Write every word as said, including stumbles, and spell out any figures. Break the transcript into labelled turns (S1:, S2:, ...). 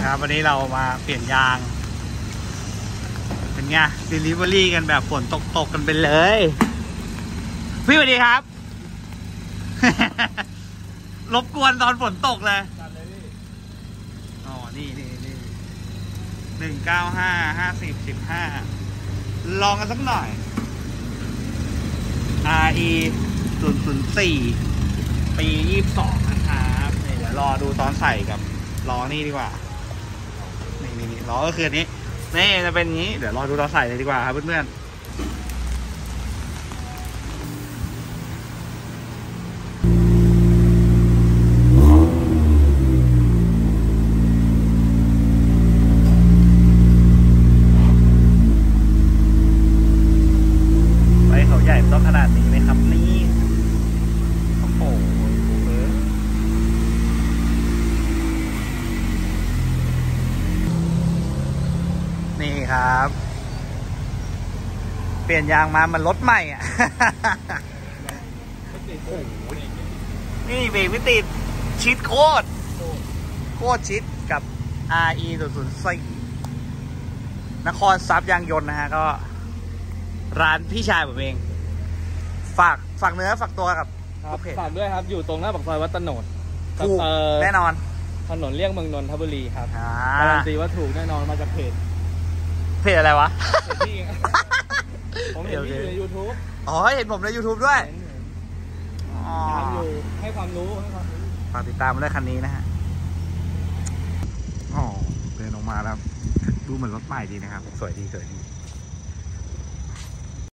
S1: ครับวันนี้เรามาเปลี่ยนยางเป็นไง delivery กันแบบฝนตกตกกันไปเลยพี่สวัสดีครับ รบกวนตอนฝนตกเลยอ๋อนี่นี่นี่หนึ่งเก้าห้าห้าสิบสิบห้าลองกันสักหน่อย อาร์ อี ศูนย์ ศูนย์ สี่ปียี่สิบสองนะครับเดี๋ยวรอดูตอนใส่กับล้อนี่ดีกว่านี่นี่นี่ล้อก็คืออันนี้นี่จะเป็นอย่างนี้เดี๋ยวรอดูตอนใส่เลยดีกว่าครับเพื่อนๆไปเขาใหญ่ต้องขนาดนี้ไหมครับนี่โอ้โหนี่ครับเปลี่ยนยางมามันรถใหม่อ่ะ โอ้โหนี่เบรกไม่ติดชิดโคตรโคตรชิดกับ อาร์ อี ศูนย์ ศูนย์ สี่นครทรัพย์ยางยนต์นะฮะก็ร้านพี่ชายผมเองฝากฝากเนื้อฝากตัวกับ
S2: ครับฝากด้วยครับอยู่ตรงหน้าปากซอยวัดตโนด
S1: ถูกแน่นอน
S2: ถนนเลี่ยงเมืองนนทบุรีครับการันตีว่าถูกแน่นอนมาจากเพจ
S1: เพจอะไรวะ
S2: เพจพี่ผมเห็นพี่อยู่ใน ยูทูบ
S1: อ๋อเห็นผมใน ยูทูบ ด้วย
S2: ตามอยู่ให้ความรู้ให้ความรู้
S1: ฝากติดตามมาด้วยคันนี้นะฮะอ๋อเดินออกมาแล้วดูเหมือนรถใหม่ดีนะครับสวยดีสวยดี